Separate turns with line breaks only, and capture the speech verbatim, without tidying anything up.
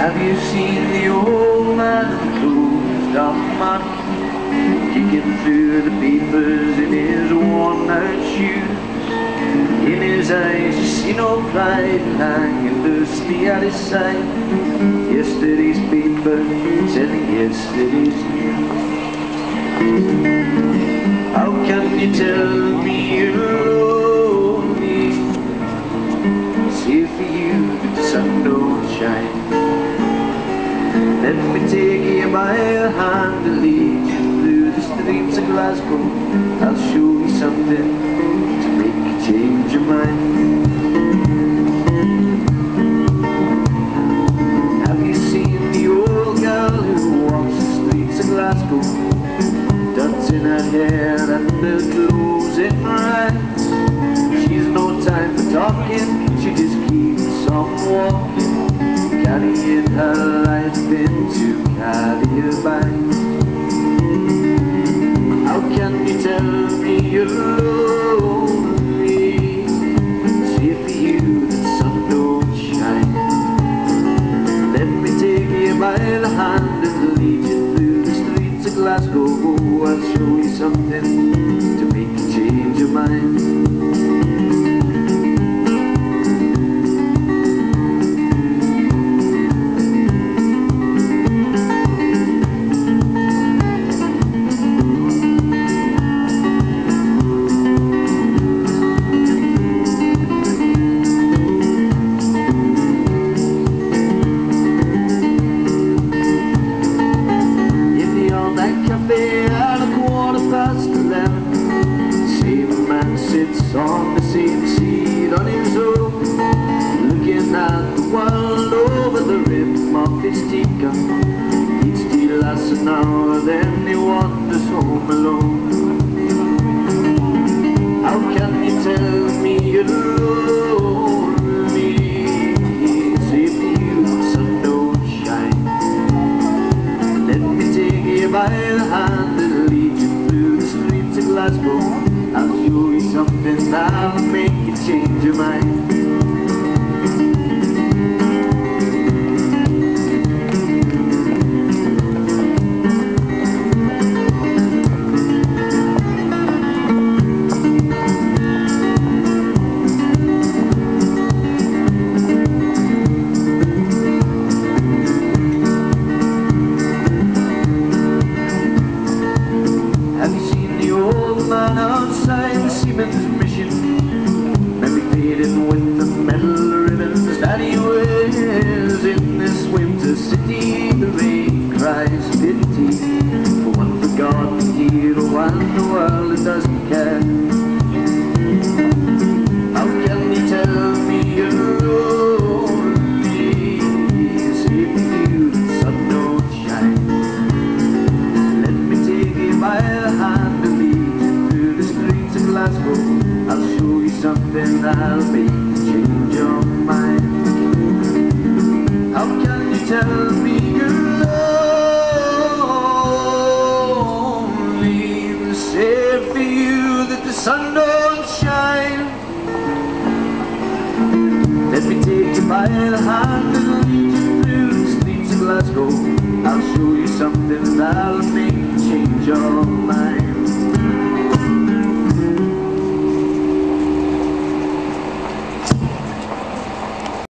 Have you seen the old man closed off man, kicking through the papers in his worn-out shoes? In his eyes you see no pride, hanging loosely at his side. Yesterday's paper selling yesterday's news. How can you tell me you're lonely? Say for you that the sun don't shine. Let me take you by your hand and lead you through the streets of Glasgow. I'll show you something to make you change your mind. Have you seen the old girl who walks the streets of Glasgow, dots in her hair and the clothes in her eyes? She's no time for talking, she just keeps on walking, carrying her life into carry her by. How can you tell me you're lonely? Say for you that the sun don't shine. Let me take you by the hand and lead you through the streets of Glasgow. I'll show you something to make you change your mind. Sits on the same seat on his own, looking at the world over the rim of his teacup. He'd steal us an hour, then he wanders home alone. How can you tell me you're lonely? Say for you the sun don't shine. Let me take you by the hand and lead you through the streets of Glasgow. I'll show you something that'll make you change your mind. Have you seen the old man outside the seaman's mission, maybe fading with the metal ribbons that he wears? In this winter city the rain cries pity for one forgotten hero and the world that doesn't care. How can you tell me you're lonely? Say for you the sun don't shine. Let me take you by the hand and lead you through the streets of Glasgow. I'll show you something that'll make you change your mind. How can you tell me you're lonely? Say for you that the sun don't shine. Let me take you by the hand and lead you through the streets of Glasgow. I'll show you something that'll make you change your mind.